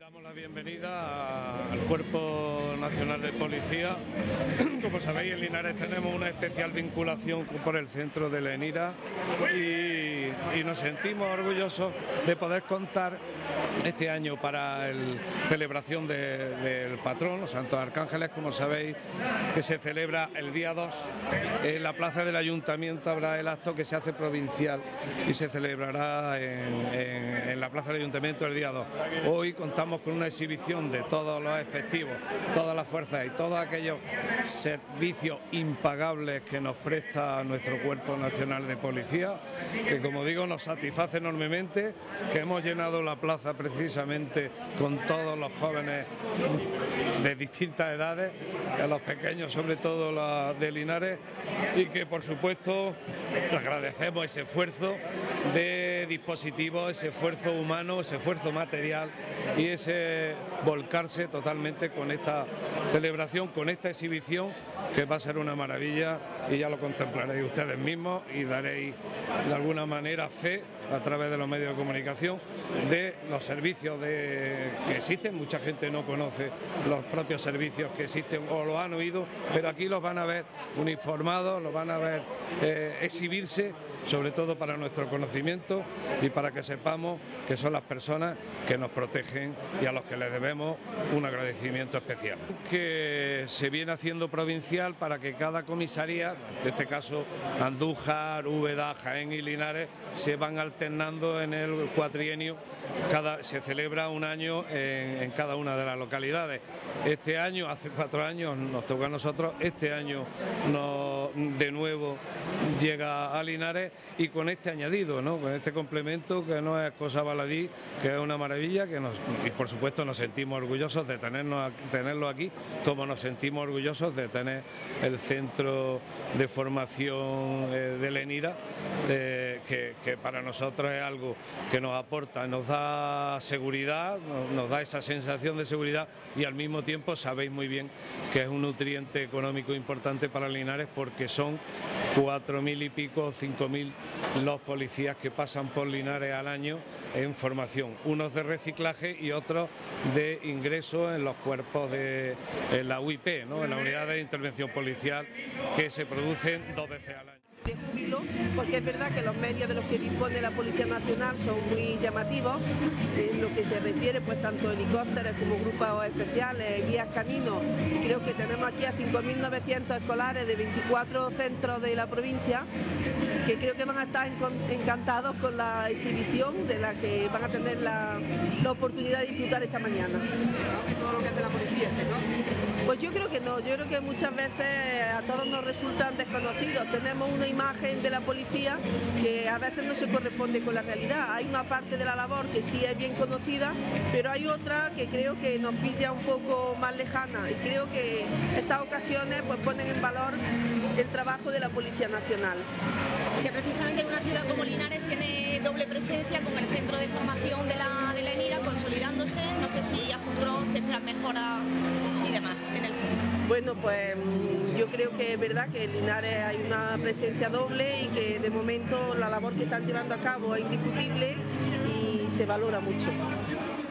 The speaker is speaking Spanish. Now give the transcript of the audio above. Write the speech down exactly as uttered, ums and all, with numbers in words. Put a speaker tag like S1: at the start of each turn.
S1: Damos la bienvenida al Cuerpo Nacional de Policía. Como sabéis, en Linares tenemos una especial vinculación por el centro de Lenira y, y nos sentimos orgullosos de poder contar este año para la celebración de, del patrón, los Santos Arcángeles, como sabéis, que se celebra el día dos. En la plaza del Ayuntamiento habrá el acto que se hace provincial y se celebrará en, en, en la plaza del Ayuntamiento el día dos. Hoy contamos con una exhibición de todos los efectivos, todas las fuerzas y todos aquellos servicios impagables que nos presta nuestro Cuerpo Nacional de Policía, que como digo nos satisface enormemente, que hemos llenado la plaza precisamente con todos los jóvenes de distintas edades, a los pequeños sobre todo la de Linares, y que por supuesto agradecemos ese esfuerzo de dispositivos, ese esfuerzo humano, ese esfuerzo material y ese volcarse totalmente con esta celebración, con esta exhibición, que va a ser una maravilla y ya lo contemplaréis ustedes mismos y daréis de alguna manera fe a través de los medios de comunicación de los servicios de, que existen. Mucha gente no conoce los propios servicios que existen o los han oído, pero aquí los van a ver uniformados, los van a ver eh, exhibirse, sobre todo para nuestro conocimiento y para que sepamos que son las personas que nos protegen y a los que les debemos un agradecimiento especial. Que se viene haciendo provincial para que cada comisaría, en este caso Andújar, Úbeda, Jaén y Linares, se van alternando en el cuatrienio, cada, se celebra un año en, en cada una de las localidades. Este año, hace cuatro años nos toca a nosotros, este año nos, de nuevo llega a Linares y con este añadido, ¿no? Con este complemento que no es cosa baladí, que es una maravilla, que nos, y por supuesto nos sentimos orgullosos de tenernos, tenerlo aquí, como nos sentimos orgullosos de tener el centro de formación eh, de Lenira, eh, que, que para nosotros es algo que nos aporta, nos da seguridad, nos, nos da esa sensación de seguridad y al mismo tiempo sabéis muy bien que es un nutriente económico importante para Linares, porque son cuatro mil y pico, cinco mil los policías que pasan por Linares al año en formación, unos de reciclaje y otros de ingreso en los cuerpos de en la U I P, ¿no? En la unidad de intervención policial, que se producen dos veces al año.
S2: De júbilo, porque es verdad que los medios de los que dispone la Policía Nacional son muy llamativos, en lo que se refiere pues tanto helicópteros como grupos especiales, guías caninos, y creo que tenemos aquí a cinco mil novecientos escolares de veinticuatro centros de la provincia, que creo que van a estar encantados con la exhibición de la que van a tener la, la oportunidad de disfrutar esta mañana.
S3: ¿Todo lo que hace la policía, ¿no?
S2: Pues yo creo que no, yo creo que muchas veces a todos nos resultan desconocidos. Tenemos una imagen de la policía que a veces no se corresponde con la realidad. Hay una parte de la labor que sí es bien conocida, pero hay otra que creo que nos pilla un poco más lejana, y creo que estas ocasiones pues ponen en valor el trabajo de la Policía Nacional.
S4: Que precisamente en una ciudad como Linares tiene doble presencia, con el centro de formación de la de Lenira consolidándose. No sé si a futuro se esperan mejoras y demás en el centro.
S2: Bueno, pues yo creo que es verdad que en Linares hay una presencia doble y que de momento la labor que están llevando a cabo es indiscutible y se valora mucho.